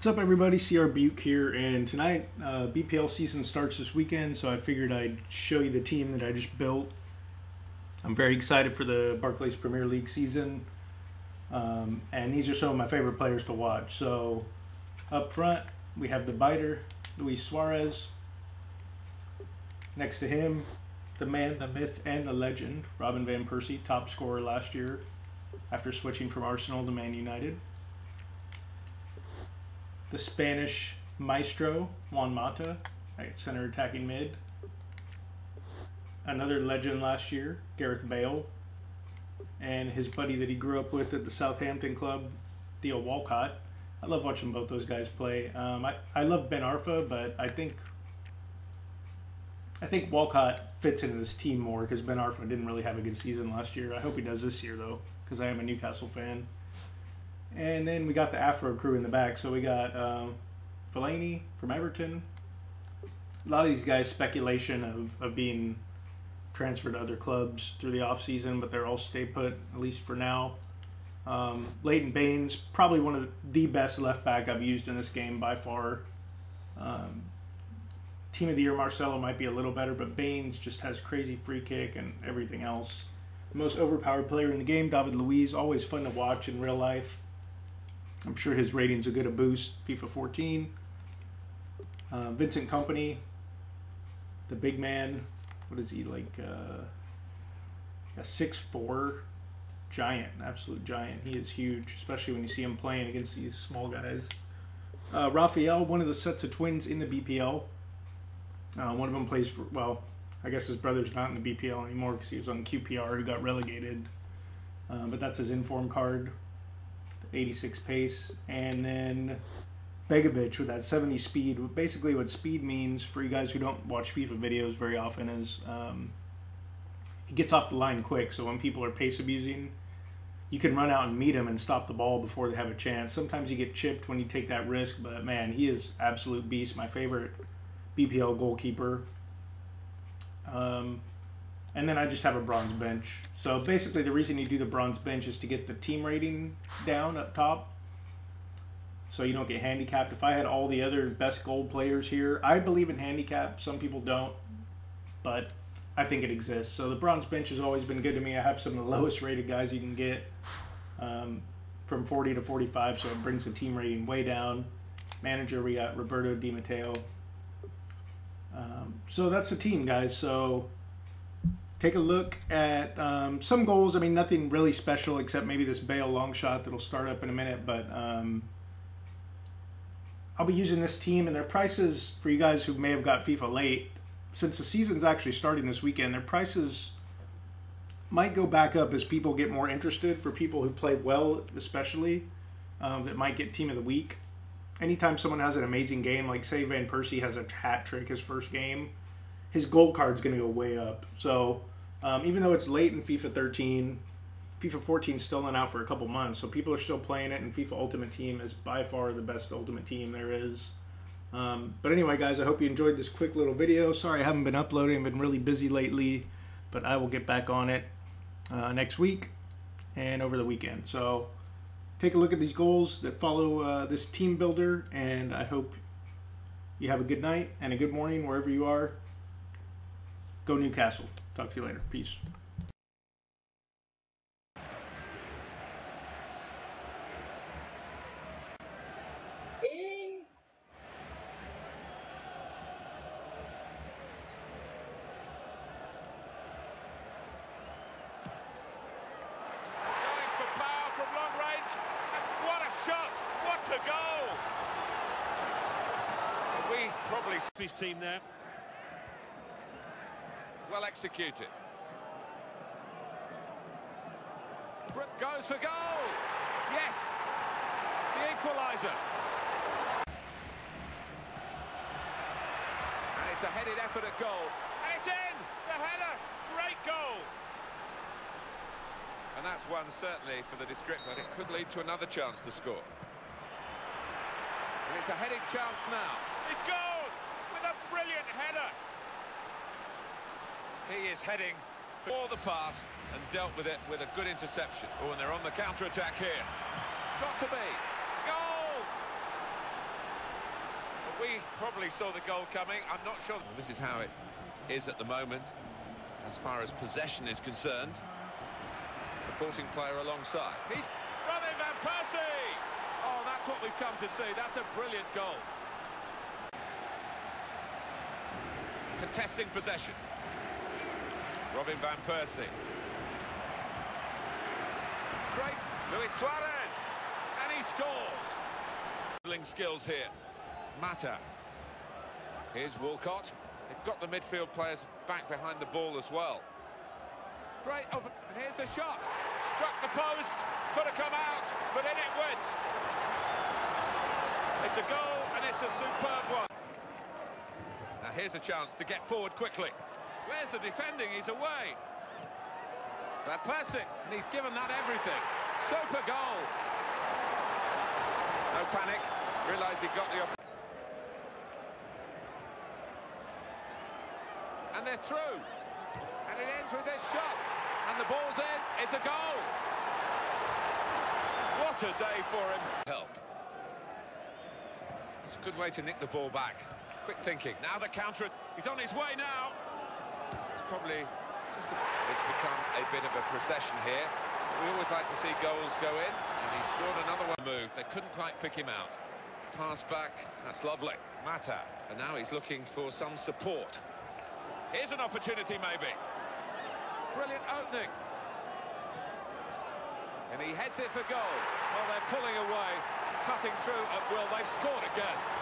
What's up, everybody? CR Buke here, and tonight BPL season starts this weekend, so I figured I'd show you the team that I just built. I'm very excited for the Barclays Premier League season, and these are some of my favorite players to watch. So up front, we have the biter, Luis Suarez. Next to him, the man, the myth, and the legend, Robin van Persie, top scorer last year after switching from Arsenal to Man United. The Spanish maestro, Juan Mata, at center attacking mid. Another legend last year, Gareth Bale. And his buddy that he grew up with at the Southampton club, Theo Walcott. I love watching both those guys play. I love Ben Arfa, but I think Walcott fits into this team more because Ben Arfa didn't really have a good season last year. I hope he does this year, though, because I am a Newcastle fan. And then we got the Afro crew in the back. So we got Fellaini from Everton. A lot of these guys, speculation of being transferred to other clubs through the offseason, but they're all stay put, at least for now. Leighton Baines, probably one of the best left back I've used in this game by far. Team of the year, Marcelo might be a little better, but Baines just has crazy free kick and everything else. The most overpowered player in the game, David Luiz, always fun to watch in real life. I'm sure his ratings will get a boost. FIFA 14. Vincent Kompany, the big man. What is he, like a 6'4" giant, an absolute giant. He is huge, especially when you see him playing against these small guys. Rafael, one of the sets of twins in the BPL. One of them plays for, well, I guess his brother's not in the BPL anymore because he was on QPR who got relegated. But that's his inform card. 86 pace, and then Begovic with that 70 speed. Basically what speed means, for you guys who don't watch FIFA videos very often, is he gets off the line quick, so when people are pace abusing, you can run out and meet him and stop the ball before they have a chance. Sometimes you get chipped when you take that risk, but man, he is absolute beast. My favorite BPL goalkeeper. And then I just have a bronze bench. So basically the reason you do the bronze bench is to get the team rating down up top so you don't get handicapped. If I had all the other best gold players here, I believe in handicap. Some people don't, but I think it exists. So the bronze bench has always been good to me. I have some of the lowest rated guys you can get from 40 to 45, so it brings the team rating way down. Manager, we got Roberto Di Matteo. So that's the team, guys. So take a look at some goals. I mean, nothing really special except maybe this Bale long shot that'll start up in a minute. But I'll be using this team, and their prices, for you guys who may have got FIFA late, since the season's actually starting this weekend, their prices might go back up as people get more interested. For people who play well, especially, that might get team of the week. Anytime someone has an amazing game, like say Van Persie has a hat trick his first game, his gold card's going to go way up. So even though it's late in FIFA 13, FIFA 14 is still not out for a couple months, so people are still playing it, and FIFA Ultimate Team is by far the best Ultimate Team there is. But anyway, guys, I hope you enjoyed this quick little video. Sorry I haven't been uploading. I've been really busy lately, but I will get back on it next week and over the weekend. So take a look at these goals that follow this team builder, and I hope you have a good night and a good morning wherever you are. Go Newcastle. Talk to you later. Peace. We probably his team there. Well executed. Brook goes for goal. Yes, the equaliser. And it's a headed effort at goal. And it's in! The header! Great goal! And that's one certainly for the description, but it could lead to another chance to score. And it's a heading chance now. He scored with a brilliant header. He is heading for the pass and dealt with it with a good interception. Oh, and they're on the counter-attack here. Got to be. Goal! probably saw the goal coming. I'm not sure. Well, this is how it is at the moment, as far as possession is concerned. Supporting player alongside. He's Robin van Persie! Oh, that's what we've come to see. That's a brilliant goal. Contesting possession. Robin van Persie. Great. Luis Suarez! And he scores! Dribbling skills here. Mata. Here's Walcott. They've got the midfield players back behind the ball as well. Great open, and here's the shot. Struck the post, could have come out, but in it went. It's a goal, and it's a superb one. Now here's a chance to get forward quickly. Where's the defending? He's away. Van Persie, and he's given that everything. Super goal. No panic. Realised he got the opportunity. And they're through. And it ends with this shot. And the ball's in. It's a goal. What a day for him. Help. It's a good way to nick the ball back. Quick thinking. Now the counter. He's on his way now. It's probably just it's become a bit of a procession here. We always like to see goals go in. And he scored another one. Move. They couldn't quite pick him out. Pass back. That's lovely. Mata. And now he's looking for some support. Here's an opportunity, maybe. Brilliant opening. And he heads it for goal. Well, they're pulling away, cutting through at will. They've scored again.